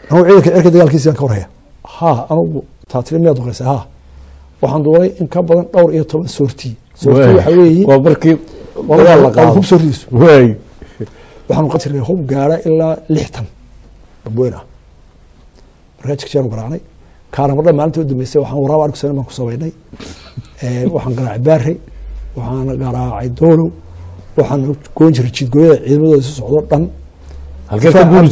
أنا عيدك عيدك دجال كيسان كوريا ها أنا تعطيني مية دقيقة ها waxaan doonay in ka badan dhowr iyo 10 suurti waxa weeyii waa markii walaal la qaado hub suurtiis way waxaan qatirnay hub gaara ilaa 60 dadweyna markaa jikjaan garaacnay kaana marna maalintii u dambeysay waxaan waraab arku sanad ku sameynay waxaan garaacay baari waxaan garaacay doolo waxaan goon jiray jidgooyada ciidamadooda soo socdo dhan halkee ka